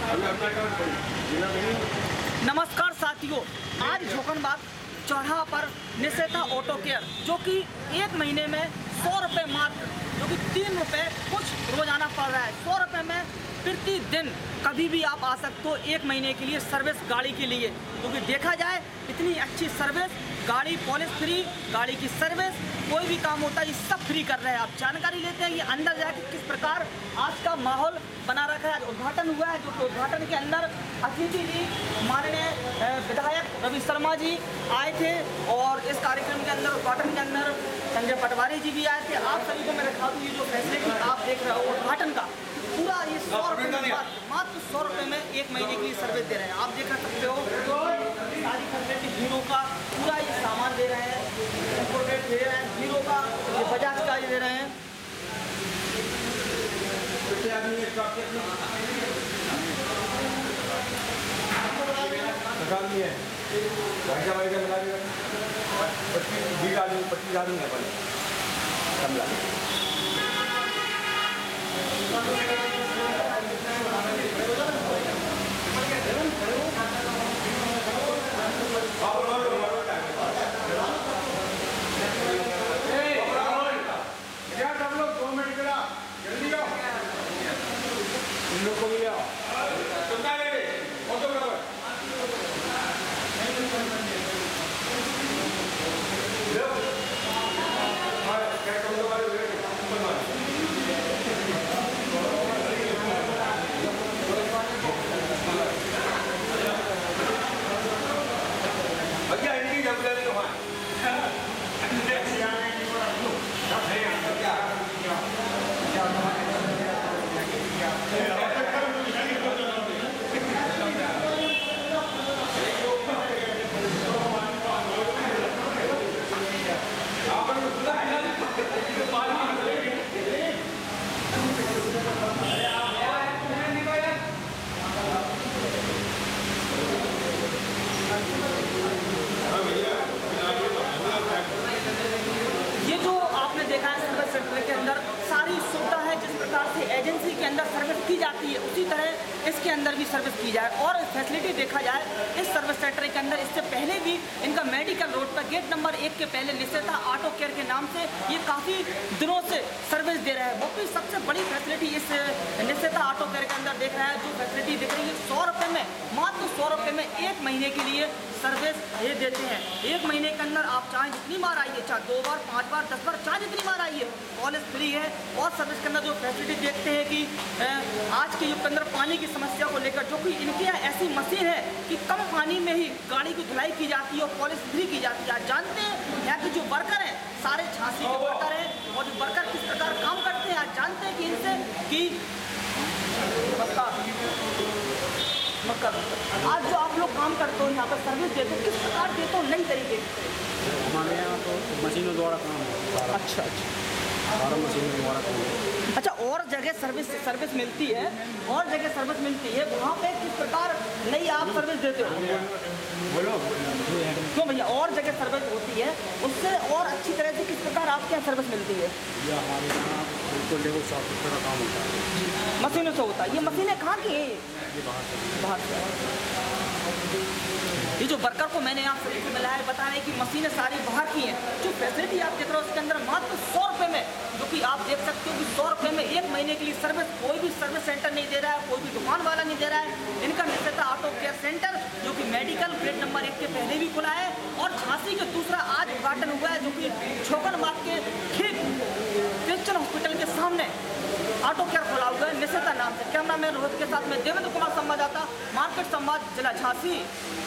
नमस्कार साथियों, आज झोकनबाग चौराहा पर निषेधा ऑटो केयर जो कि एक महीने में 100 रुपये मात्र, जो कि 3 रुपये कुछ रोजाना पड़ रहा है। 100 रुपये में प्रतिदिन कभी भी आप आ सकते हो एक महीने के लिए सर्विस गाड़ी के लिए, क्योंकि देखा जाए इतनी अच्छी सर्विस, गाड़ी पॉलिश फ्री, गाड़ी की सर्विस, कोई भी काम होता है ये सब फ्री कर रहे हैं। आप जानकारी लेते हैं ये अंदर जाकर किस प्रकार आज का माहौल बना रखा है। आज उद्घाटन हुआ है, जो कि उद्घाटन के अंदर अतिथि जी माननीय विधायक रवि शर्मा जी आए थे और इस कार्यक्रम के अंदर उद्घाटन के अंदर संजय पटवारी जी भी आए थे। आप सभी को मैं दिखा दूँ, ये जो फैसिलिटी आप देख रहे हो उद्घाटन का पूरा ये 100 रुपये मात्र 100 रुपये में एक महीने के लिए सर्विस दे रहे हैं। आप देख सकते हो सारी फैसिलिटी हीरो का पूरा ये सामान दे रहे हैं, इंपोर्टेड दे रहे हैं, हीरो का ये बजाज का ये दे रहे हैं। को भी ले आओ। ये जो आपने देखा है सर्विस सेंटर के अंदर सारी सुविधा है, जिस प्रकार से एजेंसी के अंदर सर्विस की जाती है उसी तरह इसके अंदर भी सर्विस की जाए। और फैसिलिटी देखा जाए इस सर्विस सेंटर के अंदर, इससे पहले भी इनका मेडिकल रोड पर गेट नंबर 1 के पहले निषेधा ऑटो केयर के नाम से ये काफ़ी दिनों से सर्विस दे रहा है। वो भी सबसे बड़ी फैसिलिटी इस निषेधा ऑटो केयर के अंदर देख रहा है। जो फैसिलिटी दिख रही है 100 रुपये में, मात्र 100 रुपये में एक महीने के लिए सर्विस ये देते हैं। एक महीने के अंदर आप चाहे जितनी बार आइए, चाहे 2 बार, 5 बार, 10 बार, चाहे जितनी बार आइए, पॉलिश फ्री है। और सर्विस के अंदर जो फैसिलिटी देखते हैं कि आज के युग के अंदर पानी की समस्या को लेकर, जो कि इनके यहाँ ऐसी मशीन है कि कम पानी में ही गाड़ी की धुलाई की जाती है और पॉलिश फ्री की जाती है। आप जानते हैं यहाँ के जो वर्कर हैं सारे झांसी के वर्कर हैं, और जो वर्कर किस प्रकार काम करते हैं। आज जानते हैं कि इनसे कि आज जो आप लोग काम करते हो यहाँ पर सर्विस देते हो, किस प्रकार देते हो नई तरीके से? हमारे यहाँ तो मशीनों द्वारा काम है। अच्छा, सारा मशीनों द्वारा काम है। अच्छा, और जगह सर्विस मिलती है, और जगह सर्विस मिलती है, वहाँ पे किस प्रकार नई आप सर्विस देते हो? बोलो क्यों भैया, और जगह सर्विस होती है उससे और अच्छी तरह से किस प्रकार आपके यहाँ सर्विस मिलती है? ये हमारे यहाँ बिल्कुल लेवल 7 रुपये का काम होता है, मशीनों से होता है। ये मशीनें कहाँ की है? ये बाहर से। ये जो वर्कर को मैंने यहाँ सभी को मिला है, बता रहे हैं कि मशीनें सारी बाहर की हैं। जो फैसिलिटी आप देख रहे हो उसके अंदर मात्र 100 रुपये में, जो कि आप देख सकते हो कि 100 रुपये में एक महीने के लिए सर्विस कोई भी सर्विस सेंटर नहीं दे रहा है, कोई भी दुकान वाला नहीं दे रहा है। इनका निषेधा ऑटो केयर सेंटर जो कि मेडिकल गेट नंबर 1 के पहले भी खुला है, और झांसी के दूसरा आज उद्घाटन हुआ है, जो कि झोकनबाग के ठीक क्रिश्चियन हॉस्पिटल के सामने ऑटो केयर खुला हुआ है निषेधा नाम से। कैमरा मैन रोहित के साथ में देवेंद्र कुमार, संवाददाता, मार्केट संवाद, जिला झांसी।